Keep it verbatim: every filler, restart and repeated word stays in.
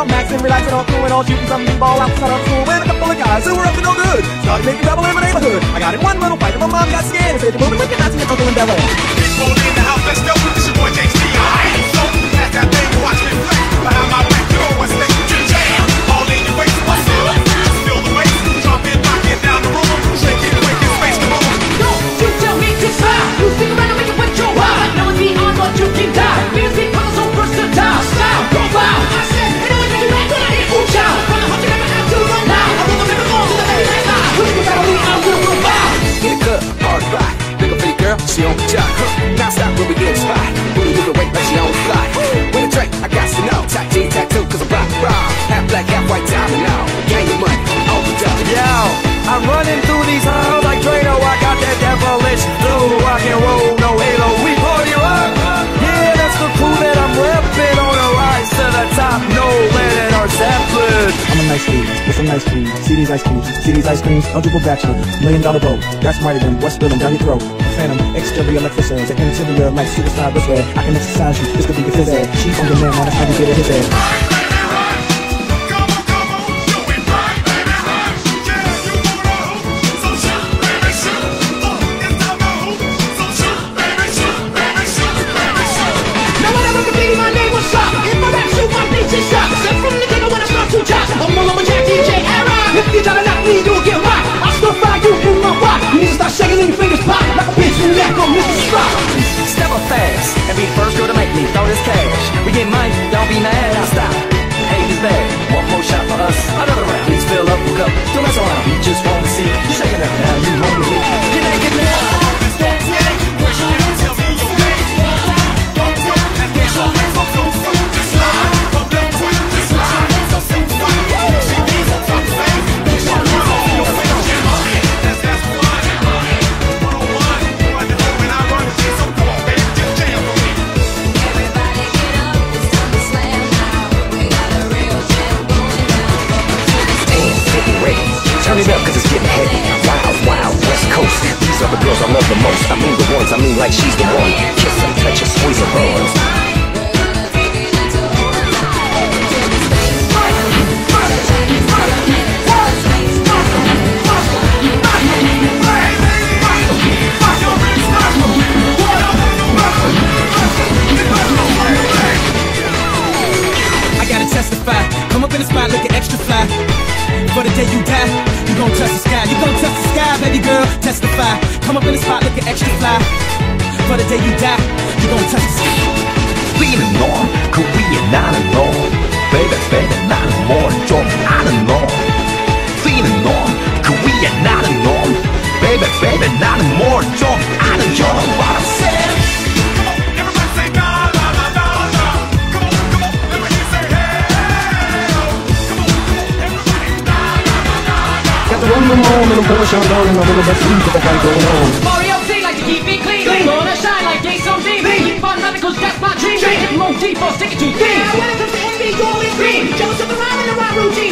out, maxing, relaxing, all cool and all shooting some b-ball outside of school. When a couple of guys who were up to no good started making trouble in my neighborhood. I got in one little fight and my mom got scared and said, "You're moving wicked, not seeing uncle in Bel Air." People in the house, let's go. It's your boy J C. I ain't so pass that thing, watch me flex. Behind my back door, what's next to the jam? All in your face, what's up? Just feel the bass, jumping, knocking down the room, shaking, waking, space the room. Don't you tell me to stop. You stick around and make it with your wild. Now it's beyond what you can die. Music comes so versatile. Style, profile. I said, and always make you act when I hit ooh child. From the hunter, never have to run now. I roll the river on to the very last line. When you got me, I will provide. In the club, hard rock. Big up pretty girl, she on the job. Now stop when we get spot. Booty moving weight like she on the fly. With a drink, I got to know. Tack G, tattoo, cause I'm rock, rock. Half black, half white, diamond now. Gang of money, all the time. Yo, I'm running through these halls like Drano. I got that devilish blue rock and roll, no halo. We party rock. Yeah, that's the crew that I'm repping on the rise to the top. No Lennon or Zeppelin. I'm a nice dude with some nice cream. See these ice creams, see these ice creams. Eligible bachelor, million dollar boat. That's mighty than what's spilling down your throat. Phantom, exterior electricians, an interior like superstar wristwear. I can exercise you, this could be your phys ed. She's on your man, now that's how you get it his head. You tryna knock me, you'll get rocked. I'll still fry you in my rock. You need to start shaking and your fingers pop like a bitch in neck on Mister Spock. Step up fast and be the first girl to make me throw this cash. We get money, don't be mad, I'll stop. Hate is bad, one more shot for us. Another round, please fill up the cup. Don't mess around, we just wanna see you shaking up now, you home with me. You're naked now. Turn it up cause it's getting heavy. Wild, wild, West Coast. These are the girls I love the most. I mean the ones, I mean like she's the one. Kiss and touch her, squeeze her buns. I gotta testify. Come up in the spot looking extra fly. For the day you die, you gon' touch the sky. You gon' touch the sky, baby girl, testify. Come up in the spot looking extra fly. For the day you die, you gon' touch the sky. Feeling on, Korea not alone. Baby, baby, not more, 좀 아는 놈. Feeling on, Korea not alone. Baby, baby, not more, 좀 아는 놈. What I'm saying? Run them home and I'm Porsche on down and I'm the best music I got going on. Mario T like to keep it clean. Clean. Gonna shine like Jason on T V. Keep fun running cause that's my dream. Take it more deep or stick it to theme. Now when it comes to N B A, you're in green. Jump up around in the right routine.